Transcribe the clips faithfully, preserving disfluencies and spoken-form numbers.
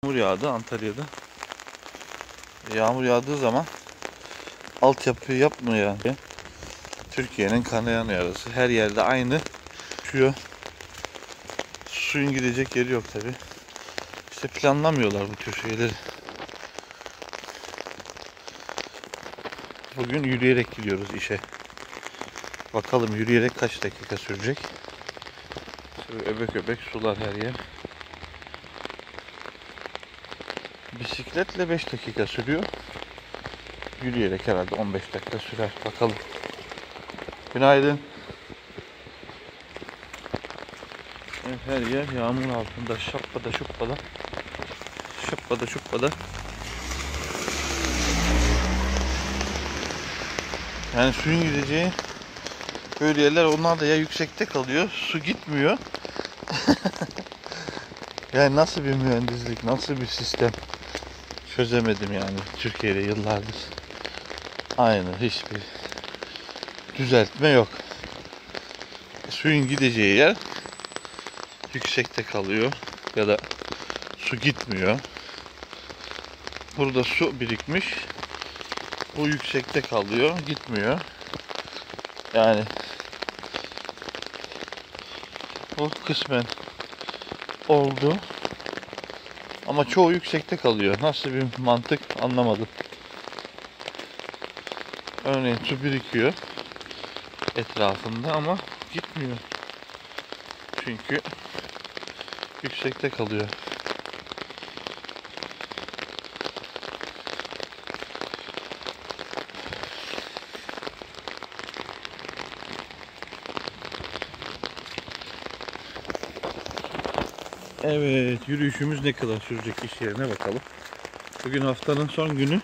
Yağmur yağdı Antalya'da. Yağmur yağdığı zaman altyapı yapmıyor yani. Türkiye'nin kanayan yarası. Her yerde aynı düşüyor. Suyun gidecek yeri yok tabi. İşte planlamıyorlar bu tür şeyleri. Bugün yürüyerek gidiyoruz işe. Bakalım yürüyerek kaç dakika sürecek. Şöyle öbek öbek sular her yer. Bisikletle beş dakika sürüyor. Yürüyerek herhalde on beş dakika sürer. Bakalım. Günaydın. Evet, her yer yağmur altında. Şappada şuppada. Şappada şuppada. Yani suyun gideceği böyle yerler, onlar da ya yüksekte kalıyor. Su gitmiyor. Yani nasıl bir mühendislik, nasıl bir sistem çözemedim yani Türkiye'de yıllardır. Aynı, hiçbir düzeltme yok. Suyun gideceği yer yüksekte kalıyor ya da su gitmiyor. Burada su birikmiş. Bu yüksekte kalıyor, gitmiyor. Yani bu kısmen oldu. Ama çoğu yüksekte kalıyor. Nasıl bir mantık anlamadım. Örneğin su birikiyor etrafında ama gitmiyor. Çünkü yüksekte kalıyor. Evet, yürüyüşümüz ne kadar sürecek iş yerine bakalım. Bugün haftanın son günü.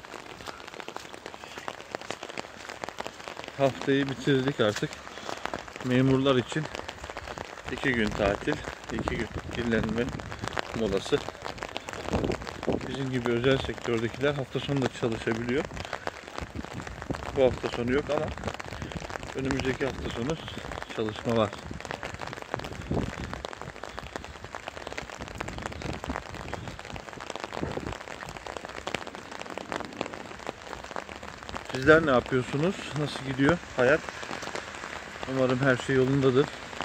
Haftayı bitirdik artık. Memurlar için iki gün tatil, iki gün dinlenme molası. Bizim gibi özel sektördekiler hafta sonu da çalışabiliyor. Bu hafta sonu yok ama önümüzdeki hafta sonu çalışma var. Sizler ne yapıyorsunuz? Nasıl gidiyor hayat? Umarım her şey yolundadır.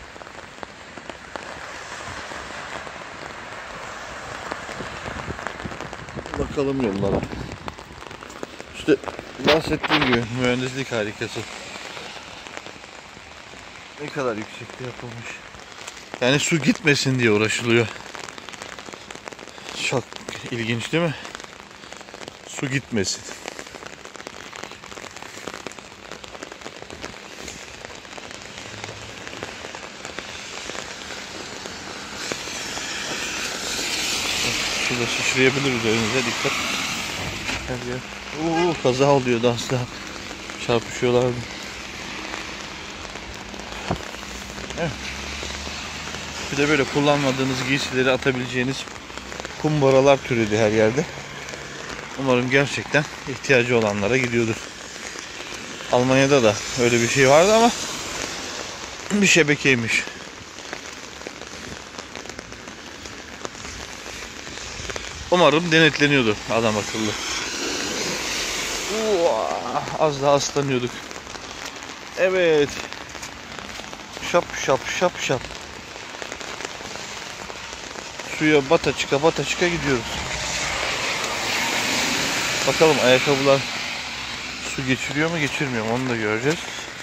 Bakalım yollara. İşte bahsettiğim gibi mühendislik harikası. Ne kadar yüksekte yapılmış. Yani su gitmesin diye uğraşılıyor. Çok ilginç değil mi? Su gitmesin. Şurada şişirebilir, üzerinize dikkat. Her yer. Oo, kaza oluyordu asla. Çarpışıyorlardı. Evet. Bir de böyle kullanmadığınız giysileri atabileceğiniz kumbaralar türedi her yerde. Umarım gerçekten ihtiyacı olanlara gidiyordur. Almanya'da da öyle bir şey vardı ama bir şebekeymiş. Umarım denetleniyordu adam akıllı. Oo, az daha ıslanıyorduk. Evet. Şap şap şap şap. Suya bata çıka bata çıka gidiyoruz. Bakalım ayakkabılar su geçiriyor mu geçirmiyor mu onu da göreceğiz.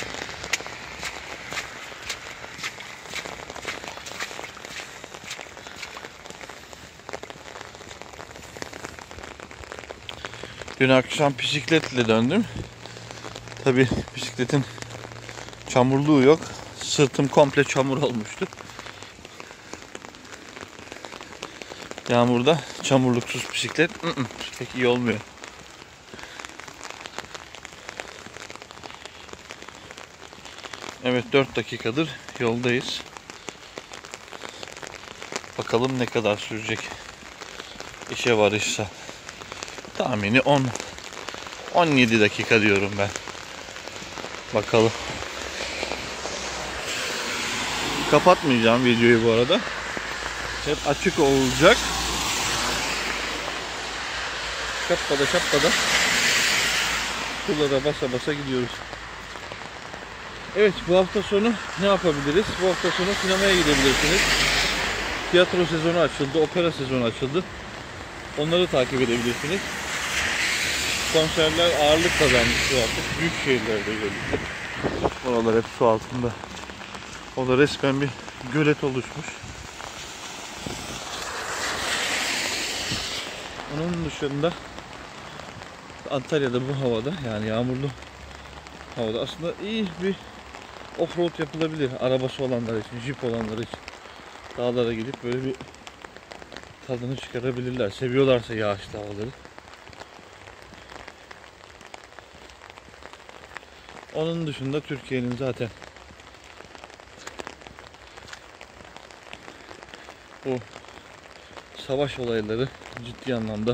Dün akşam bisikletle döndüm. Tabi bisikletin çamurluğu yok. Sırtım komple çamur olmuştu. Yağmurda çamurluksuz bisiklet ı -ı, pek iyi olmuyor. Evet, dört dakikadır yoldayız. Bakalım ne kadar sürecek işe varışsa. Tahmini on on yedi dakika diyorum ben. Bakalım. Kapatmayacağım videoyu bu arada. Hep açık olacak. şappada şappada sulara basa basa gidiyoruz. Evet, bu hafta sonu ne yapabiliriz? Bu hafta sonu sinemaya gidebilirsiniz. Tiyatro sezonu açıldı, opera sezonu açıldı. Onları takip edebilirsiniz. Konserler ağırlık kazanmış artık. Büyük şehirlerde özellikle. Oralar hep su altında. O da resmen bir gölet oluşmuş. Onun dışında Antalya'da bu havada, yani yağmurlu havada aslında iyi bir offroad yapılabilir. Arabası olanlar için, jip olanlar için. Dağlara gidip böyle bir tadını çıkarabilirler. Seviyorlarsa yağışlı havaları. Onun dışında Türkiye'nin zaten bu savaş olayları ciddi anlamda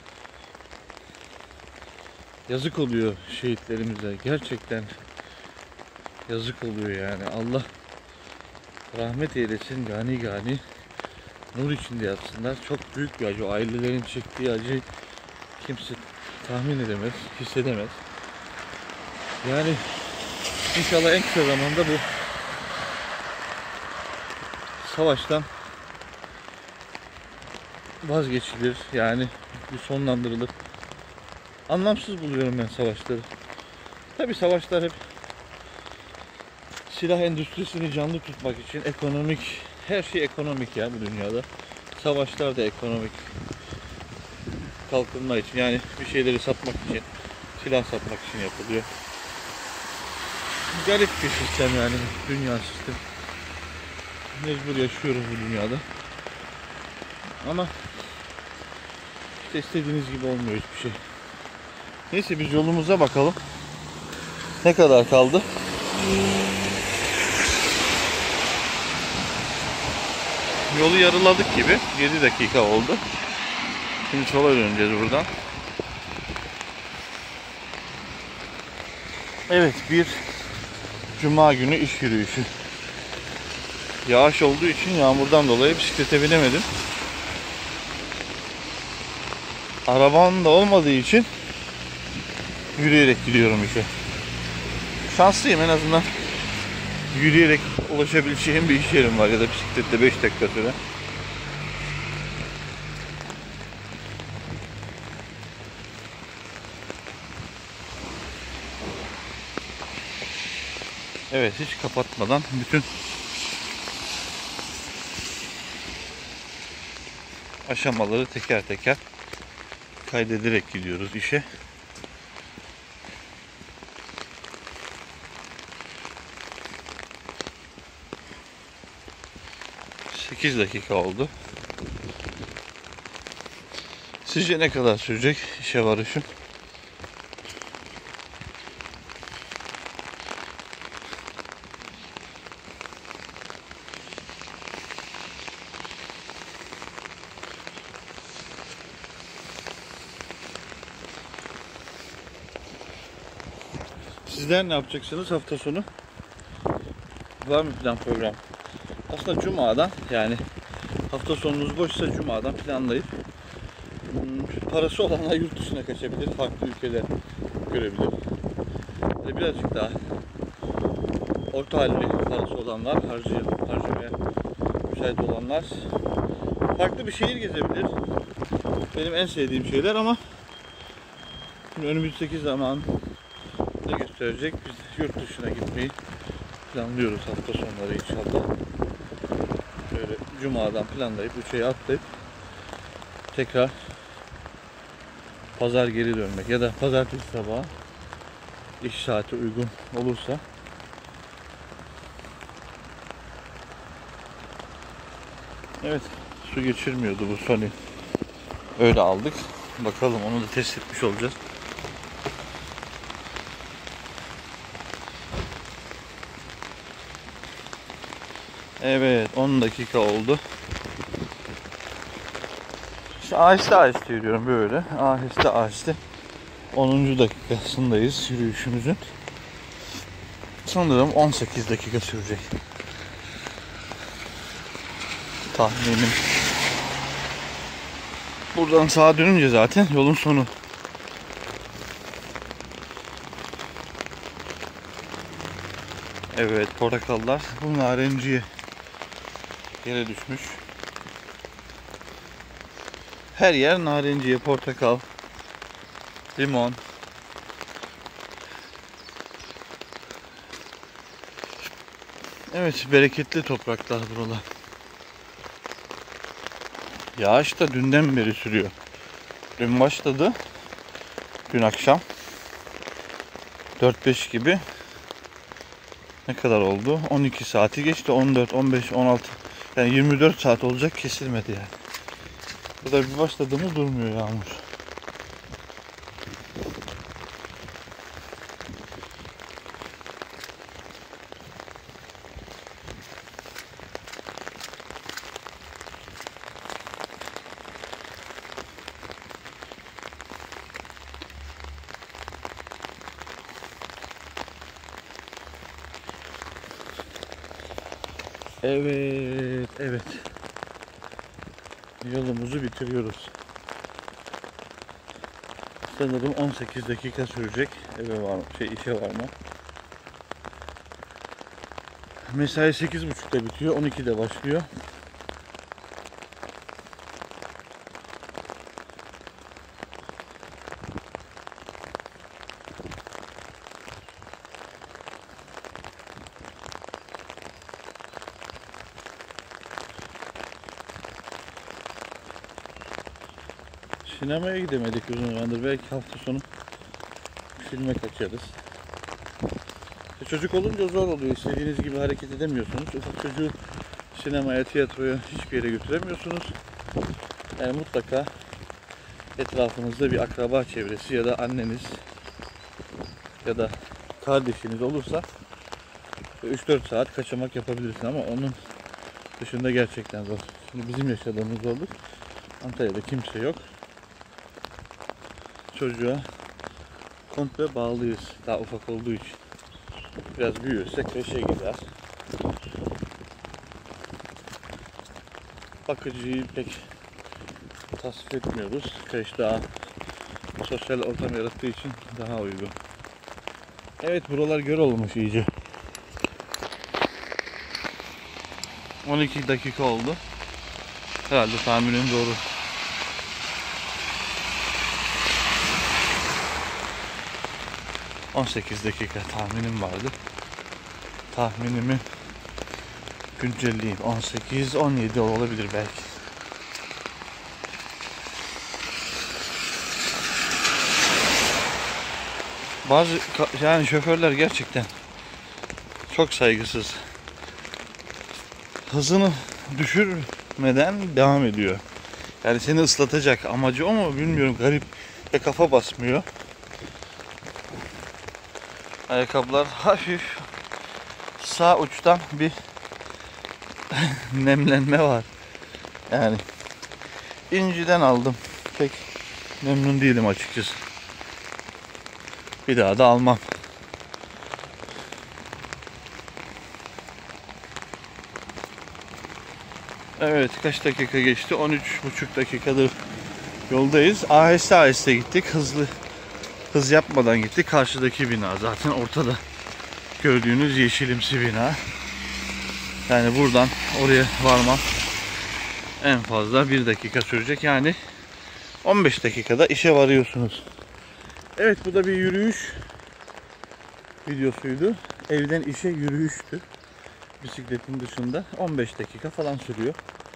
yazık oluyor şehitlerimize. Gerçekten yazık oluyor yani. Allah rahmet eylesin, gani gani nur içinde yatsınlar. Çok büyük bir acı. O ailelerin çektiği acıyı kimse tahmin edemez, hissedemez. Yani inşallah en kısa zamanda bu savaştan vazgeçilir. Yani bir sonlandırılır. Anlamsız buluyorum ben savaşları. Tabi savaşlar hep silah endüstrisini canlı tutmak için, ekonomik, her şey ekonomik ya bu dünyada. Savaşlar da ekonomik kalkınma için, yani bir şeyleri satmak için, silah satmak için yapılıyor. Garip bir sistem yani, dünya sistemi. Mecbur yaşıyoruz bu dünyada. Ama işte istediğiniz gibi olmuyor hiçbir şey. Neyse, biz yolumuza bakalım. Ne kadar kaldı? Yolu yarıladık gibi. yedi dakika oldu. Şimdi sola döneceğiz buradan. Evet, bir cuma günü iş yürüyüşü. Yağış olduğu için yağmurdan dolayı bisiklete binemedim. Arabam da olmadığı için yürüyerek gidiyorum işe. Şanslıyım, en azından yürüyerek ulaşabileceğim bir iş yerim var, ya da bisikletle beş dakika süre. Evet, hiç kapatmadan bütün aşamaları teker teker kaydederek gidiyoruz işe. sekiz dakika oldu. Sizce ne kadar sürecek işe varışım? Sizler ne yapacaksınız hafta sonu? Var mı plan program? Aslında Cuma'dan, yani hafta sonunuz boşsa Cuma'dan planlayıp parası olanlar yurt dışına kaçabilir, farklı ülkeler görebilir. Ve birazcık daha orta halli parası olanlar, harcaya, harcamaya müsait olanlar farklı bir şehir gezebilir. Benim en sevdiğim şeyler, ama önümüzdeki zaman ne gösterecek? Biz yurt dışına gitmeyi planlıyoruz hafta sonları inşallah. Böyle Cuma'dan planlayıp uçağı atlayıp tekrar pazar geri dönmek, ya da pazartesi sabahı iş saati uygun olursa. Evet, su geçirmiyordu bu Sony. Öyle aldık. Bakalım, onu da test etmiş olacağız. Evet, on dakika oldu. İşte aheste aheste yürüyorum böyle. Aheste aheste. onuncu dakikasındayız yürüyüşümüzün. Sanırım on sekiz dakika sürecek. Tahminim. Buradan sağa dönünce zaten yolun sonu. Evet, portakallar bu narenciye yere düşmüş. Her yer narenciye, portakal, limon. Evet, bereketli topraklar buralar. Yağış da dünden beri sürüyor. Dün başladı. Dün akşam. dört beş gibi. Ne kadar oldu? on iki saati geçti. on dört, on beş, on altı. Yani yirmi dört saat olacak, kesilmedi yani. Bu da bir başladı mı durmuyor yağmur. Evet, evet. Yolumuzu bitiriyoruz. Sanırım on sekiz dakika sürecek. Eve var mı? Şey işe var mı? Mesai sekiz buçukta bitiyor, on ikide başlıyor. Sinemaya gidemedik uzun zamandır. Belki hafta sonu filme kaçarız. E çocuk olunca zor oluyor. İstediğiniz gibi hareket edemiyorsunuz. Ufak çocuğu sinemaya, tiyatroya hiçbir yere götüremiyorsunuz. Yani mutlaka etrafınızda bir akraba çevresi ya da anneniz ya da kardeşiniz olursa üç dört saat kaçamak yapabilirsin ama onun dışında gerçekten zor. Şimdi bizim yaşadığımız zorluk, Antalya'da kimse yok. Çocuğa komple bağlıyız daha ufak olduğu için. Biraz büyürse kreşe gider. Bakıcıyı pek tasvip etmiyoruz. Kreş daha sosyal ortam yarattığı için daha uygun. Evet, buralar göl olmuş iyice. on iki dakika oldu. Herhalde tahminim doğru. on sekiz dakika tahminim vardı. Tahminimi güncelleyeyim. on sekiz on yedi olabilir belki. Bazı yani şoförler gerçekten çok saygısız. Hızını düşürmeden devam ediyor. Yani seni ıslatacak amacı o mu bilmiyorum, garip ve kafa basmıyor. Ayakkabılar hafif sağ uçtan bir nemlenme var. Yani inciden aldım. Pek memnun değilim açıkçası. Bir daha da almam. Evet, kaç dakika geçti? on üç buçuk dakikadır yoldayız. Aheste aheste gittik. Hızlı hız yapmadan gittik. Karşıdaki bina zaten ortada. Gördüğünüz yeşilimsi bina. Yani buradan oraya varmam en fazla bir dakika sürecek. Yani on beş dakikada işe varıyorsunuz. Evet, bu da bir yürüyüş videosuydu. Evden işe yürüyüştü. Bisikletin dışında on beş dakika falan sürüyor.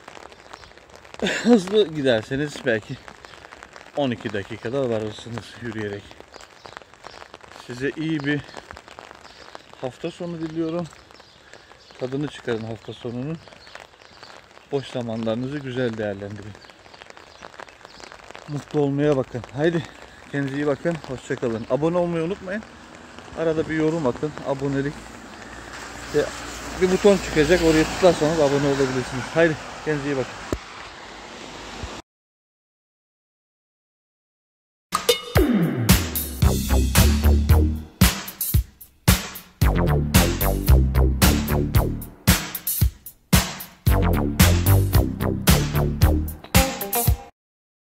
Hızlı giderseniz belki on iki dakikada varırsınız yürüyerek. Size iyi bir hafta sonu diliyorum. Tadını çıkarın hafta sonunun. Boş zamanlarınızı güzel değerlendirin. Mutlu olmaya bakın. Haydi kendinize iyi bakın. Hoşça kalın. Abone olmayı unutmayın. Arada bir yorum atın. Abonelik. Bir buton çıkacak. Oraya tıklarsanız abone olabilirsiniz. Haydi kendinize iyi bakın.